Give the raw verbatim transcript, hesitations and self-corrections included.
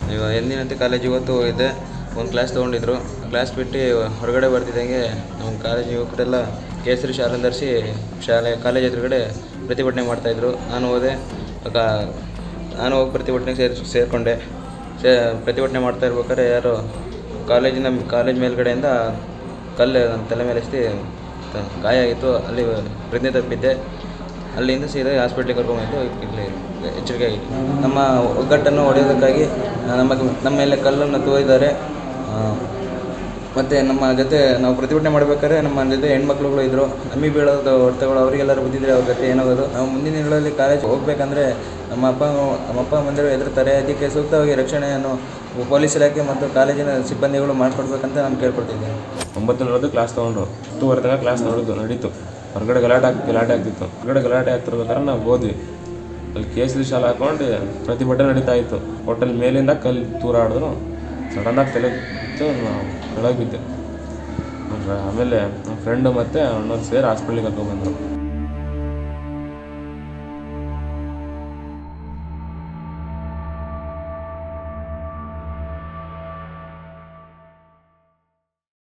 ಇವಾಗ ಎಂದಿನಂತೆ ಕಾಲೇಜ್ ಇವತ್ತು ಹೋಗಿದ್ದೆ. ಒಂದು ಕ್ಲಾಸ್ ತೊಗೊಂಡಿದ್ರು. ಕ್ಲಾಸ್ ಬಿಟ್ಟು ಹೊರಗಡೆ ಬರ್ತಿದ್ದಂಗೆ ನಮ್ಮ ಕಾಲೇಜ್ ಯುವಕರೆಲ್ಲ ಕೇಸರಿ ಶಾಲೆ ಧರಿಸಿ ಶಾಲೆ ಕಾಲೇಜ್ ಎದುರುಗಡೆ ಪ್ರತಿಭಟನೆ ಮಾಡ್ತಾಯಿದ್ರು. ನಾನು ಹೋದೆ. ನಾನು ಹೋಗಿ ಪ್ರತಿಭಟನೆಗೆ ಸೇರಿ ಸೇರಿಕೊಂಡೆ. ಸೇ ಪ್ರತಿಭಟನೆ ಮಾಡ್ತಾ ಇರ್ಬೇಕಾದ್ರೆ ಯಾರೋ ಕಾಲೇಜಿನ ಕಾಲೇಜ್ ಮೇಲ್ಗಡೆಯಿಂದ ಕಲ್ಲು ನನ್ನ ತಲೆ ಮೇಲೆ ಎಸ್ದು ಗಾಯ ಆಗಿತ್ತು. ಅಲ್ಲಿ ಪ್ರಜ್ಞೆ ತಪ್ಪಿದ್ದೆ. ಅಲ್ಲಿಂದ ಸೀದಾ ಹಾಸ್ಪಿಟ್ಲಿಗೆ ಕರ್ಕೊಂಡ್ಬಂದು ಇಲ್ಲಿ ಎಚ್ಚರಿಕೆ ಆಗಿತ್ತು. ನಮ್ಮ ಒಗ್ಗಟ್ಟನ್ನು ಹೊಡೆಯೋದಕ್ಕಾಗಿ ನಮ್ಮ ನಮ್ಮ ಮೇಲೆ ಕಲ್ಲನ್ನು ತೂರಿದ್ದಾರೆ. ಮತ್ತು ನಮ್ಮ ಜೊತೆ ನಾವು ಪ್ರತಿಭಟನೆ ಮಾಡಬೇಕಾದ್ರೆ ನಮ್ಮ ಜೊತೆ ಹೆಣ್ಮಕ್ಳುಗಳು ಇದ್ದರು. ನಮಗೆ ಬೀಳೋದು ಹೊಡೆತಗಳು ಅವರಿಗೆಲ್ಲರೂ ಬಿದ್ದಿದ್ರೆ ಅವ್ರ ಗತಿ ಏನಾಗೋದು. ನಾವು ಮುಂದಿನ ದಿನಗಳಲ್ಲಿ ಕಾಲೇಜ್ ಹೋಗಬೇಕಂದ್ರೆ ನಮ್ಮ ಅಪ್ಪ ನಮ್ಮ ಅಪ್ಪ ಮಂದಿರು ಹೆದರ್ತಾರೆ. ಅದಕ್ಕೆ ಸೂಕ್ತವಾಗಿ ರಕ್ಷಣೆಯನ್ನು ಪೊಲೀಸ್ ಇಲಾಖೆ ಮತ್ತು ಕಾಲೇಜಿನ ಸಿಬ್ಬಂದಿಗಳು ಮಾಡಿಕೊಡ್ಬೇಕಂತ ನಾನು ಕೇಳ್ಕೊಳ್ತಿದ್ದೀನಿ. ಒಂಬತ್ತು ನಲವತ್ತು ಕ್ಲಾಸ್ ತೊಗೊಂಡ್ರು. ಹತ್ತುವರೆ ತನಕ ಕ್ಲಾಸ್ ನೋಡಿದ್ದು ನಡೀತು. ಹೊರಗಡೆ ಗಲಾಟೆ ಆಗಿ ಗಲಾಟೆ ಆಗ್ತಿತ್ತು. ಹೊರಗಡೆ ಗಲಾಟೆ ಆಗ್ತಿರ್ಬೇಕಾದ್ರೆ ನಾವು ಹೋದ್ವಿ. ಅಲ್ಲಿ ಕೇಸರಿ ಶಾಲೆ ಹಾಕೊಂಡು ಪ್ರತಿಭಟನೆ ನಡೀತಾ ಇತ್ತು. ಹೋಟೆಲ್ ಮೇಲಿಂದ ಕಲ್ಲು ತೂರಾಡಿದ್ರು. ಸಡನ್ನಾಗಿ ತಲೆ ಬಿತ್ತು. ನಾವು ಕೆಳಗೆ ಬಿದ್ದೆ. ಆಮೇಲೆ ನಮ್ಮ ಫ್ರೆಂಡು ಮತ್ತು ಅಣ್ಣವ್ರು ಸೇರಿ ಹಾಸ್ಪಿಟ್ಲಿಗೆ ಕರ್ಕೊಂಡ್ಬಂದರು.